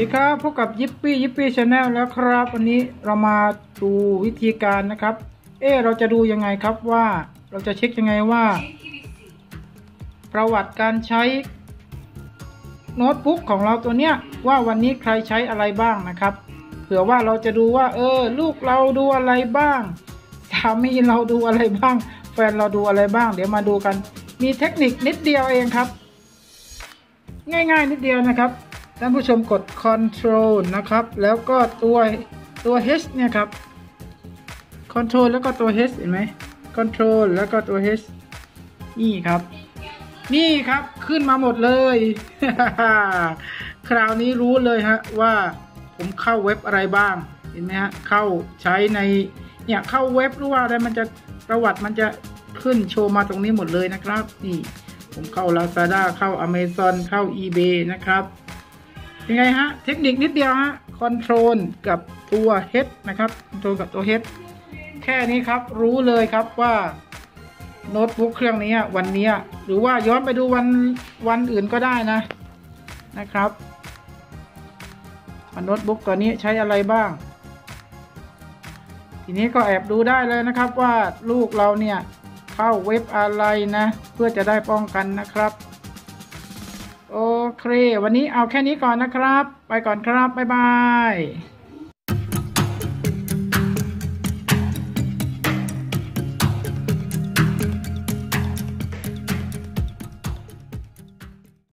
ครับพบกับยิปปี้ชาแนลแล้วครับวันนี้เรามาดูวิธีการนะครับเราจะดูยังไงครับว่าเราจะเช็คยังไงว่าประวัติการใช้โน้ตบุ๊กของเราตัวเนี้ยว่าวันนี้ใครใช้อะไรบ้างนะครับเผื่อว่าเราจะดูว่าลูกเราดูอะไรบ้างสามีเราดูอะไรบ้างแฟนเราดูอะไรบ้างเดี๋ยวมาดูกันมีเทคนิคนิดเดียวเองครับง่ายๆนิดเดียวนะครับท่านผู้ชมกด Control นะครับแล้วก็ตัว H เนี่ยครับ Control แล้วก็ตัว H เห็นไหม Control แล้วก็ตัว H นี่ครับนี่ครับขึ้นมาหมดเลย คราวนี้รู้เลยฮะว่าผมเข้าเว็บอะไรบ้างเห็นไหมฮะเข้าใช้ในเนี่ยเข้าเว็บหรือว่าอะไรมันจะประวัติมันจะขึ้นโชว์มาตรงนี้หมดเลยนะครับนี่ผมเข้า Lazada เข้า Amazon เข้า eBay นะครับยังไงฮะเทคนิคนิดเดียวฮะคอนโทรลกับตัว H นะครับคอนโทรลกับตัว H แค่นี้ครับรู้เลยครับว่าโน้ตบุ๊กเครื่องนี้วันนี้หรือว่าย้อนไปดูวันอื่นก็ได้นะครับโน้ตบุ๊กตัวนี้ใช้อะไรบ้างทีนี้ก็แอบดูได้เลยนะครับว่าลูกเราเนี่ยเข้าเว็บอะไรนะเพื่อจะได้ป้องกันนะครับโอเควันนี้เอาแค่นี้ก่อนนะครับไปก่อนครับบ๊ายบาย